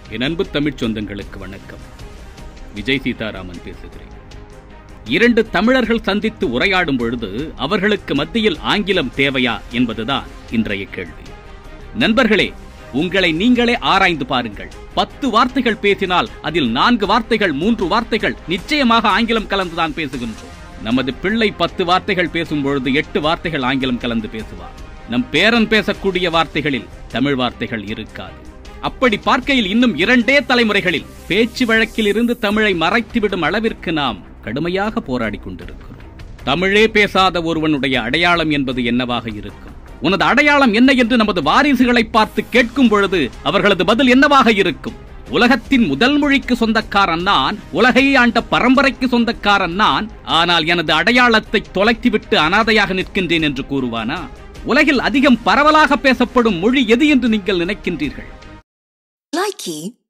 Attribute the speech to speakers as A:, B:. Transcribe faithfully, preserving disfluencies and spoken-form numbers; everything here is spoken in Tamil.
A: என் அன்பு தமிழ் சொந்தங்களுக்கு வணக்கம். விஜய் சீதாராமன் பேசுகிறேன். இரண்டு தமிழர்கள் சந்தித்து உரையாடும் பொழுது அவர்களுக்கு மத்தியில் ஆங்கிலம் தேவையா என்பதுதான் இன்றைய கேள்வி. நண்பர்களே, உங்களை நீங்களே ஆராய்ந்து பாருங்கள். பத்து வார்த்தைகள் பேசினால் அதில் நான்கு வார்த்தைகள் மூன்று வார்த்தைகள் நிச்சயமாக ஆங்கிலம் கலந்துதான் பேசுகின்றோம். நமது பிள்ளை பத்து வார்த்தைகள் பேசும் பொழுது எட்டு வார்த்தைகள் ஆங்கிலம் கலந்து பேசுவார். நம் பேரன் பேசக்கூடிய வார்த்தைகளில் தமிழ் வார்த்தைகள் இருக்காது. அப்படி பார்க்கையில் இன்னும் இரண்டே தலைமுறைகளில் பேச்சு வழக்கில் இருந்து தமிழை மறைத்துவிடும் அளவிற்கு நாம் கடுமையாக போராடி கொண்டிருக்கிறோம். தமிழே பேசாத ஒருவனுடைய அடையாளம் என்பது என்னவாக இருக்கும்? உனது அடையாளம் என்ன என்று நமது வாரிசுகளை பார்த்து கேட்கும் பொழுது அவர்களது பதில் என்னவாக இருக்கும்? உலகத்தின் முதல் மொழிக்கு சொந்தக்காரன் நான், உலகை ஆண்ட பரம்பரைக்கு சொந்தக்காரன் நான், ஆனால் எனது அடையாளத்தை தொலைத்துவிட்டு அனாதையாக நிற்கின்றேன் என்று கூறுவானா? உலகில் அதிகம் பரவலாக பேசப்படும் மொழி எது என்று நீங்கள் நினைக்கின்றீர்கள்?
B: Likey